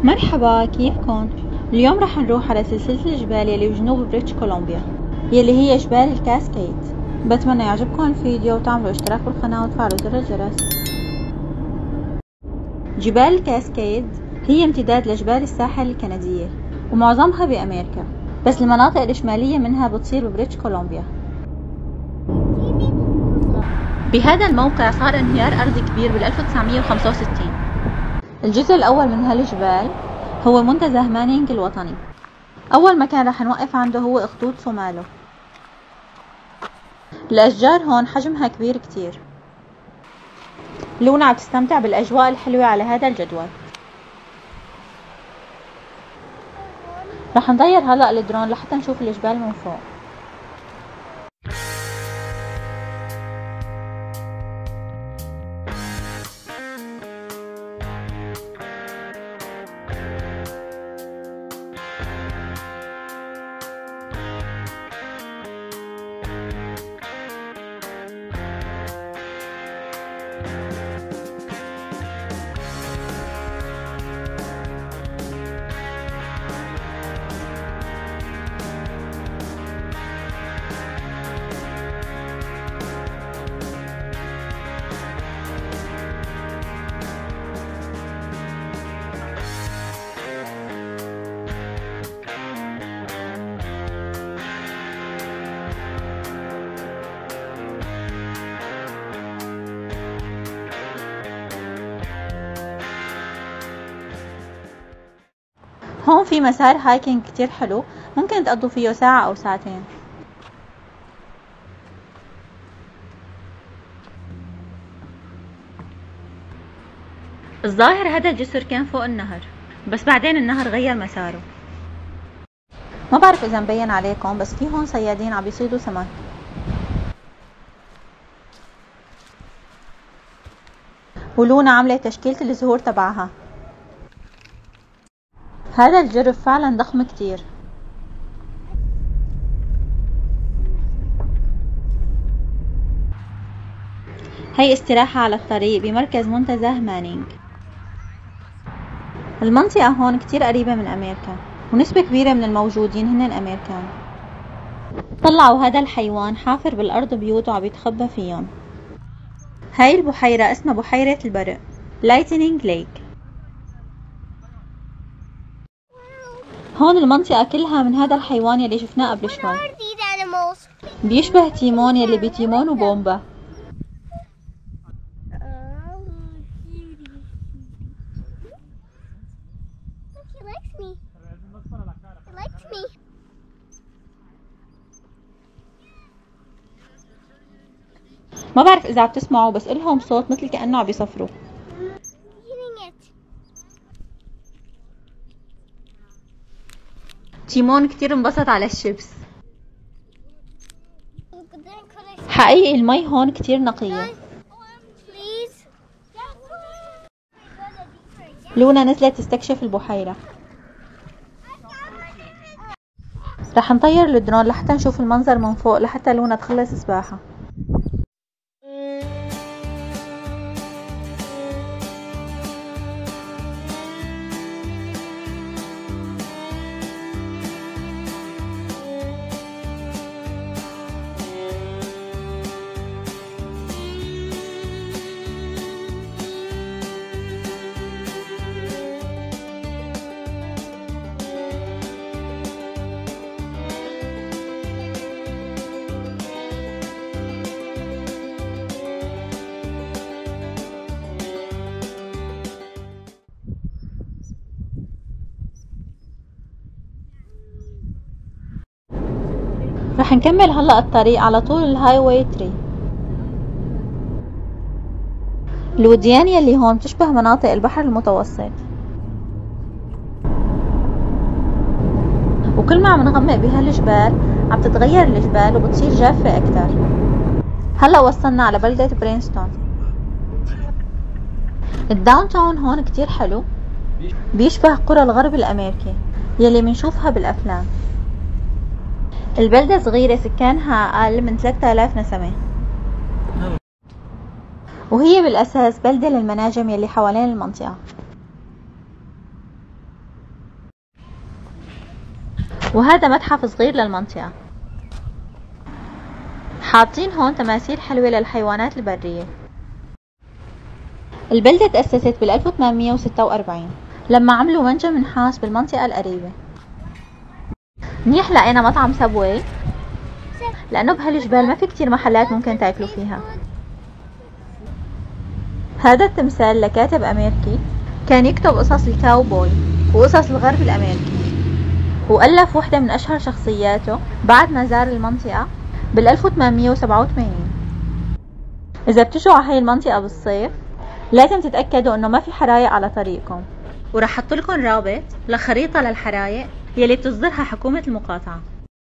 مرحبا، كيفكن؟ اليوم رح نروح على سلسلة الجبال يلي بجنوب بريتش كولومبيا يلي هي جبال الكاسكيد. بتمنى يعجبكم الفيديو وتعملوا اشتراك بالقناة وتفعلوا زر الجرس. جبال الكاسكيد هي امتداد لجبال الساحل الكندية ومعظمها بأمريكا، بس المناطق الشمالية منها بتصير ببريتش كولومبيا. بهذا الموقع صار انهيار أرضي كبير بال 1965. الجزء الأول من هالجبال هو منتزه مانينغ الوطني. أول مكان رح نوقف عنده هو أخدود سومالو. الأشجار هون حجمها كبير كتير. لونا عم تستمتع بالأجواء الحلوة على هذا الجدول. رح نطير هلأ الدرون لحتى نشوف الجبال من فوق. هون في مسار هايكنج كتير حلو، ممكن تقضوا فيه ساعة أو ساعتين. الظاهر هذا الجسر كان فوق النهر، بس بعدين النهر غير مساره. ما بعرف إذا مبين عليكم، بس في هون صيادين عم بيصيدوا سمك. ولونا عملت تشكيلة الزهور تبعها. هذا الجرف فعلا ضخم كتير. هي استراحة على الطريق بمركز منتزه مانينغ. المنطقة هون كتير قريبة من أمريكا، ونسبة كبيرة من الموجودين هن أمريكان. طلعوا هذا الحيوان حافر بالأرض بيوت وعم يتخبى فيهم. هاي البحيرة اسمها بحيرة البرق لايتنينج ليك. هون المنطقة كلها من هذا الحيوان يلي شفناه قبل شوي. بيشبه تيمون يلي بتيمون وبومبا. ما بعرف إذا عم تسمعوا، بس إلهم صوت مثل كأنه عم بيصفروا. تيمون كتير انبسط على الشيبس. حقيقي المي هون كتير نقية. لونا نزلت تستكشف البحيرة. رح نطير الدرون لحتى نشوف المنظر من فوق، لحتى لونا تخلص سباحة. رح نكمل هلأ الطريق على طول الهاي واي 3. الوديان يلي هون بتشبه مناطق البحر المتوسط، وكل ما عم نغمق بهالجبال عم تتغير الجبال وبتصير جافة أكتر. هلأ وصلنا على بلدة برينستون. الداون تاون هون كتير حلو، بيشبه قرى الغرب الأمريكي يلي منشوفها بالأفلام. البلدة صغيرة، سكانها أقل من 3000 نسمة، وهي بالأساس بلدة للمناجم يلي حوالين المنطقة. وهذا متحف صغير للمنطقة. حاطين هون تماثيل حلوة للحيوانات البرية. البلدة تأسست بال 1846 لما عملوا منجم نحاس بالمنطقة القريبة. منيح لقينا مطعم سبوي لأنه بهالجبال ما في كتير محلات ممكن تاكلوا فيها. هذا التمثال لكاتب أمريكي كان يكتب قصص الكاوبوي وقصص الغرب الأمريكي، وألف وحدة من أشهر شخصياته بعد ما زار المنطقة بال 1887. إذا بتجوا على هاي المنطقة بالصيف لازم تتأكدوا إنه ما في حرايق على طريقكم، ورح حط لكم رابط لخريطة للحرايق يلي بتصدرها حكومة المقاطعة.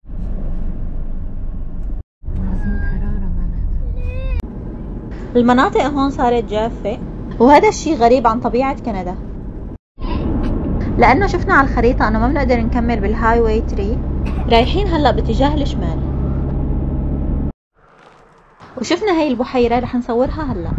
المناطق هون صارت جافة، وهذا الشي غريب عن طبيعة كندا، لأنه شفنا على الخريطة أنه ما بنقدر نكمل بالهاي واي 3، رايحين هلأ باتجاه الشمال. وشفنا هاي البحيرة رح نصورها هلأ.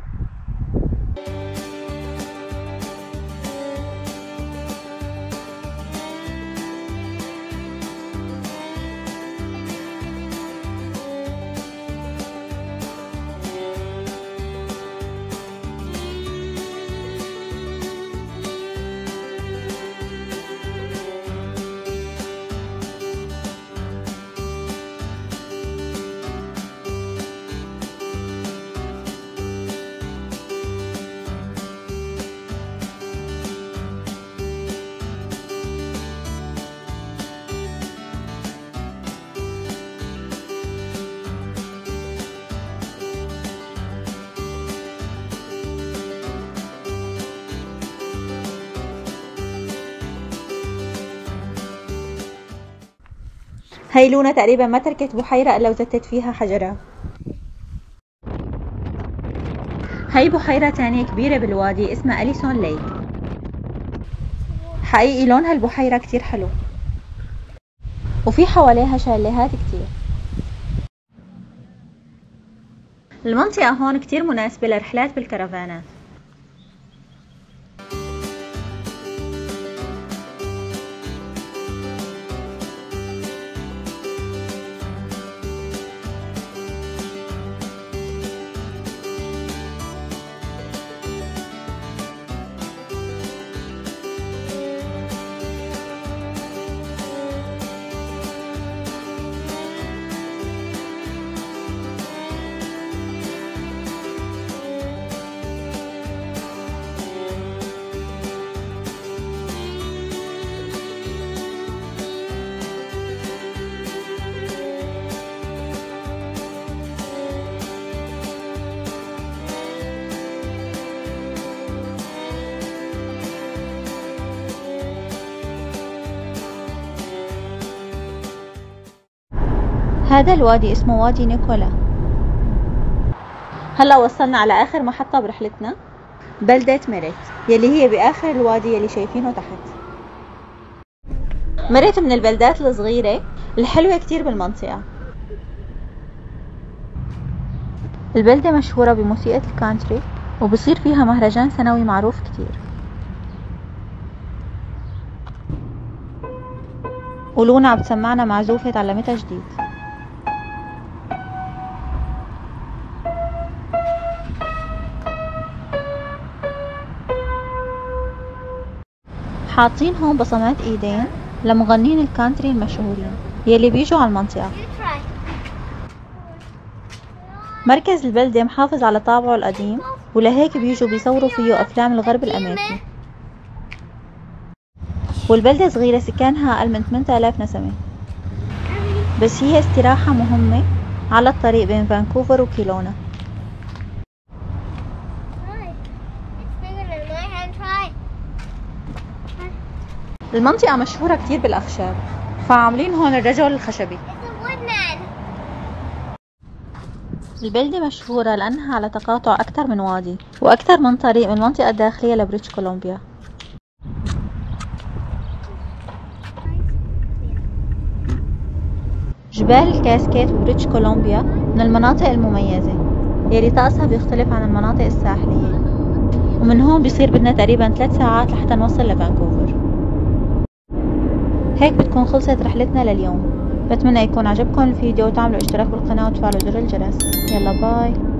هاي لونا تقريبا ما تركت بحيرة إلا وزتت فيها حجرة. هاي بحيرة تانية كبيرة بالوادي اسمها أليسون ليك. حقيقي لون هالبحيرة كتير حلو، وفي حواليها شاليهات كتير. المنطقة هون كتير مناسبة لرحلات بالكرفانات. هذا الوادي اسمه وادي نيكولا. هلا وصلنا على آخر محطة برحلتنا، بلدة ميريت يلي هي بآخر الوادي يلي شايفينه تحت. ميريت من البلدات الصغيرة الحلوة كتير بالمنطقة. البلدة مشهورة بموسيقى الكانتري، وبصير فيها مهرجان سنوي معروف كتير. ولونا عم تسمعنا معزوفة تعلمتها جديد. حاطين هون بصمات ايدين لمغنين الكانتري المشهورين يلي بيجوا على المنطقة. مركز البلدة محافظ على طابعه القديم، ولهيك بيجوا بيصوروا فيه أفلام الغرب الأمريكي. والبلدة صغيرة، سكانها أقل من 8000 نسمة، بس هي استراحة مهمة على الطريق بين فانكوفر وكيلونا. المنطقة مشهورة كتير بالأخشاب، فعاملين هون الرجل الخشبي. البلدة مشهورة لأنها على تقاطع أكثر من وادي وأكثر من طريق من المنطقة الداخلية لبريتش كولومبيا. جبال الكاسكيت ببريتش كولومبيا من المناطق المميزة يلي طقسها بيختلف عن المناطق الساحلية، ومن هون بيصير بدنا تقريبا 3 ساعات لحتى نوصل لفانكوفر. هيك بتكون خلصت رحلتنا لليوم. بتمنى يكون عجبكم الفيديو وتعملوا اشتراك بالقناة وتفعلوا زر الجرس. يلا باي.